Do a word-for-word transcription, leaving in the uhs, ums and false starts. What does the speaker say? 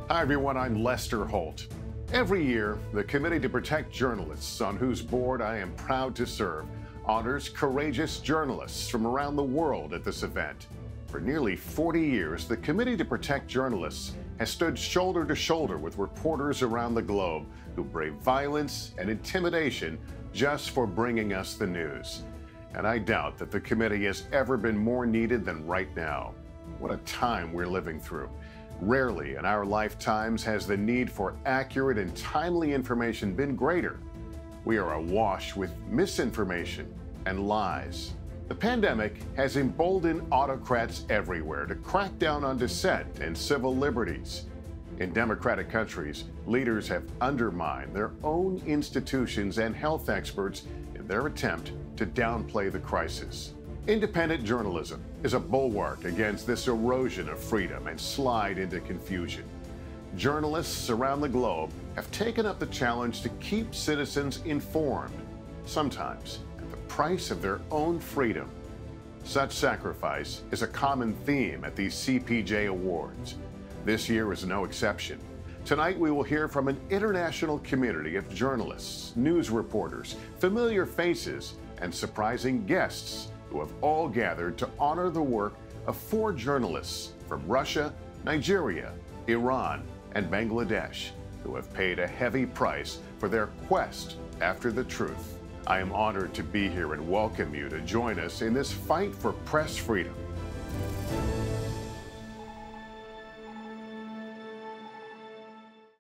Hi everyone, I'm Lester Holt. Every year, the Committee to Protect Journalists, on whose board I am proud to serve, honors courageous journalists from around the world at this event. For nearly forty years, the Committee to Protect Journalists has stood shoulder to shoulder with reporters around the globe who brave violence and intimidation just for bringing us the news. And I doubt that the committee has ever been more needed than right now. What a time we're living through. Rarely in our lifetimes has the need for accurate and timely information been greater. We are awash with misinformation and lies. The pandemic has emboldened autocrats everywhere to crack down on dissent and civil liberties. In democratic countries, leaders have undermined their own institutions and health experts in their attempt to downplay the crisis. Independent journalism is a bulwark against this erosion of freedom and slide into confusion. Journalists around the globe have taken up the challenge to keep citizens informed, sometimes at the price of their own freedom. Such sacrifice is a common theme at these C P J awards. This year is no exception. Tonight we will hear from an international community of journalists, news reporters, familiar faces, and surprising guests who have all gathered to honor the work of four journalists from Russia, Nigeria, Iran, and Bangladesh, who have paid a heavy price for their quest after the truth. I am honored to be here and welcome you to join us in this fight for press freedom.